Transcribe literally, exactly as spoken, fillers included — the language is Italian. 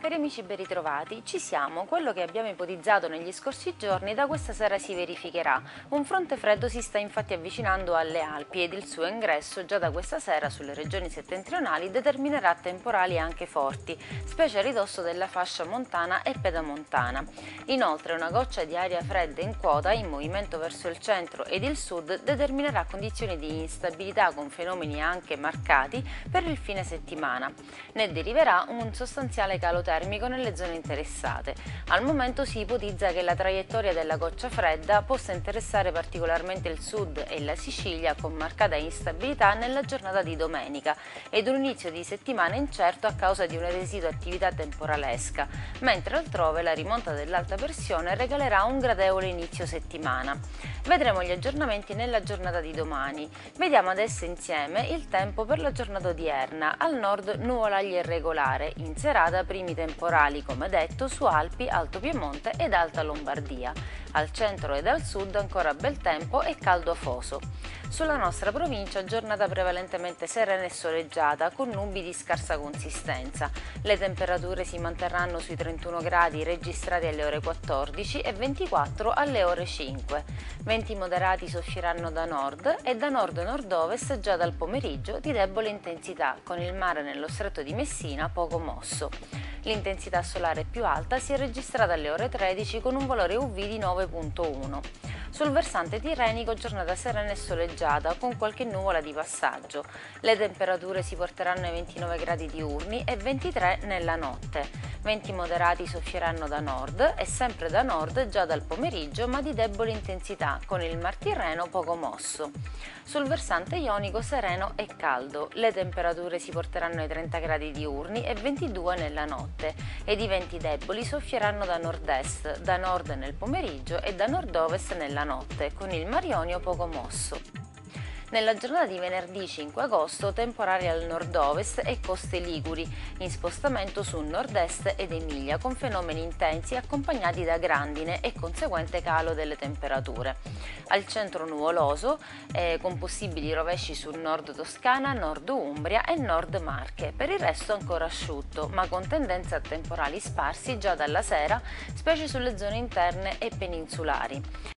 Cari amici, ben ritrovati. Ci siamo. Quello che abbiamo ipotizzato negli scorsi giorni da questa sera si verificherà. Un fronte freddo si sta infatti avvicinando alle Alpi ed il suo ingresso già da questa sera sulle regioni settentrionali determinerà temporali anche forti, specie a ridosso della fascia montana e pedamontana. Inoltre una goccia di aria fredda in quota in movimento verso il centro ed il sud determinerà condizioni di instabilità con fenomeni anche marcati per il fine settimana. Ne deriverà un sostanziale calo termico nelle zone interessate. Al momento si ipotizza che la traiettoria della goccia fredda possa interessare particolarmente il sud e la Sicilia con marcata instabilità nella giornata di domenica ed un inizio di settimana incerto a causa di una residua attività temporalesca, mentre altrove la rimonta dell'alta pressione regalerà un gradevole inizio settimana. Vedremo gli aggiornamenti nella giornata di domani. Vediamo adesso insieme il tempo per la giornata odierna. Al nord nuvolaglia irregolare, in serata primi temporali come detto su Alpi, Alto Piemonte ed Alta Lombardia. Al centro ed al sud ancora bel tempo e caldo afoso. Sulla nostra provincia giornata prevalentemente serena e soleggiata con nubi di scarsa consistenza. Le temperature si manterranno sui trentuno gradi registrati alle ore quattordici e ventiquattro alle ore cinque. Venti moderati soffieranno da nord e da nord-nord-ovest già dal pomeriggio di debole intensità, con il mare nello stretto di Messina poco mosso. L'intensità solare più alta si è registrata alle ore tredici con un valore U V di nove virgola uno. Sul versante tirrenico giornata serena e soleggiata con qualche nuvola di passaggio. Le temperature si porteranno ai ventinove gradi diurni e ventitré nella notte. Venti moderati soffieranno da nord e sempre da nord già dal pomeriggio ma di debole intensità con il mar Tirreno poco mosso. Sul versante ionico sereno e caldo. Le temperature si porteranno ai trenta gradi diurni e ventidue nella notte ed i venti deboli soffieranno da nord-est, da nord nel pomeriggio e da nord-ovest nella notte, con il mar Ionio poco mosso. Nella giornata di venerdì cinque agosto temporali al nord-ovest e coste liguri, in spostamento su nord-est ed Emilia con fenomeni intensi accompagnati da grandine e conseguente calo delle temperature. Al centro nuvoloso eh, con possibili rovesci sul nord Toscana, nord Umbria e nord Marche, per il resto ancora asciutto ma con tendenza a temporali sparsi già dalla sera, specie sulle zone interne e peninsulari.